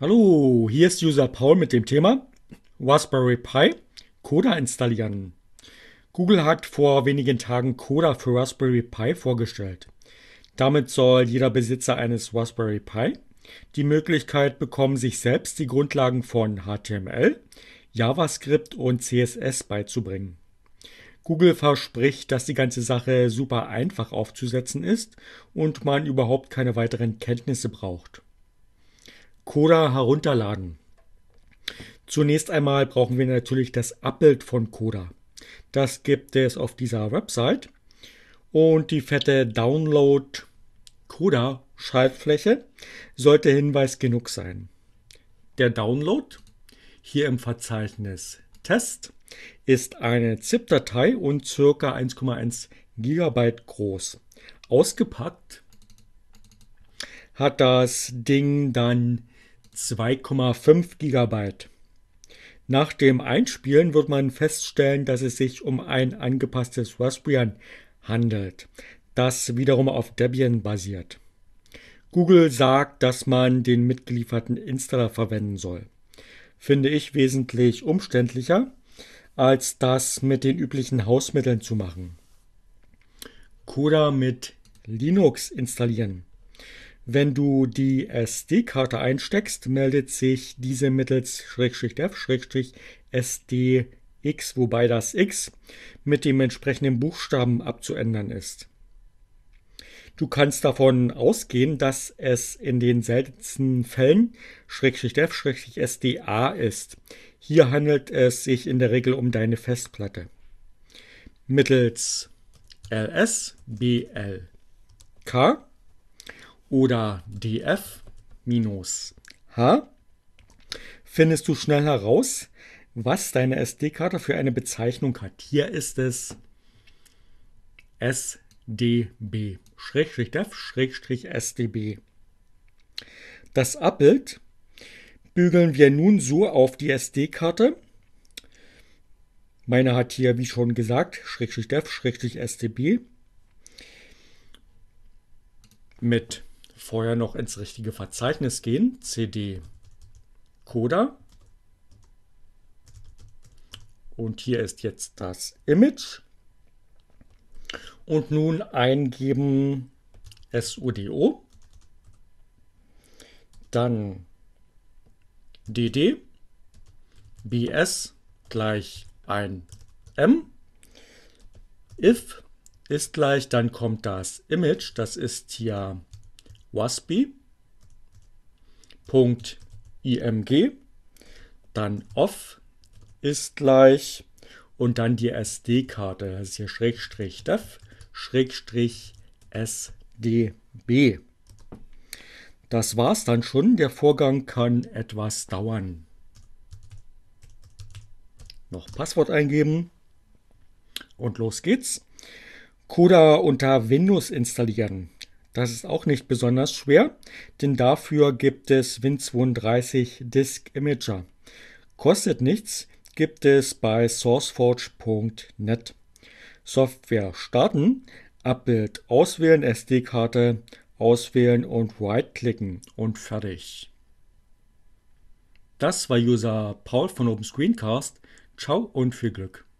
Hallo, hier ist User Paul mit dem Thema Raspberry Pi Coda installieren. Google hat vor wenigen Tagen Coda für Raspberry Pi vorgestellt. Damit soll jeder Besitzer eines Raspberry Pi die Möglichkeit bekommen, sich selbst die Grundlagen von HTML, JavaScript und CSS beizubringen. Google verspricht, dass die ganze Sache super einfach aufzusetzen ist und man überhaupt keine weiteren Kenntnisse braucht. Coda herunterladen. Zunächst einmal brauchen wir natürlich das Abbild von Coda. Das gibt es auf dieser Website. Und die fette Download Coda Schaltfläche sollte Hinweis genug sein. Der Download, hier im Verzeichnis Test, ist eine ZIP-Datei und ca. 1,1 GB groß. Ausgepackt hat das Ding dann 2,5 GB. Nach dem Einspielen wird man feststellen, dass es sich um ein angepasstes Raspbian handelt, das wiederum auf Debian basiert. Google sagt, dass man den mitgelieferten Installer verwenden soll. Finde ich wesentlich umständlicher, als das mit den üblichen Hausmitteln zu machen. Coda mit Linux installieren. Wenn du die SD-Karte einsteckst, meldet sich diese mittels /f/SDX, wobei das X mit dem entsprechenden Buchstaben abzuändern ist. Du kannst davon ausgehen, dass es in den seltensten Fällen /f/SDA ist. Hier handelt es sich in der Regel um deine Festplatte. Mittels ls, blk oder df-h findest du schnell heraus, was deine SD-Karte für eine Bezeichnung hat. Hier ist es SDB, /def-SDB. Das Abbild bügeln wir nun so auf die SD-Karte. Meine hat hier, wie schon gesagt, /def-SDB mit vorher noch ins richtige Verzeichnis gehen, cd Coda. Und hier ist jetzt das Image. Und nun eingeben sudo, dann dd, bs gleich ein m, if ist gleich, dann kommt das Image, das ist hier waspi.img, dann off ist gleich und dann die SD-Karte, das ist hier /def-SDB. Das war's dann schon, der Vorgang kann etwas dauern. Noch Passwort eingeben und los geht's. Coda unter Windows installieren. Das ist auch nicht besonders schwer, denn dafür gibt es Win32 Disk Imager. Kostet nichts, gibt es bei sourceforge.net. Software starten, Abbild auswählen, SD-Karte auswählen und right-klicken und fertig. Das war User Paul von Open Screencast. Ciao und viel Glück.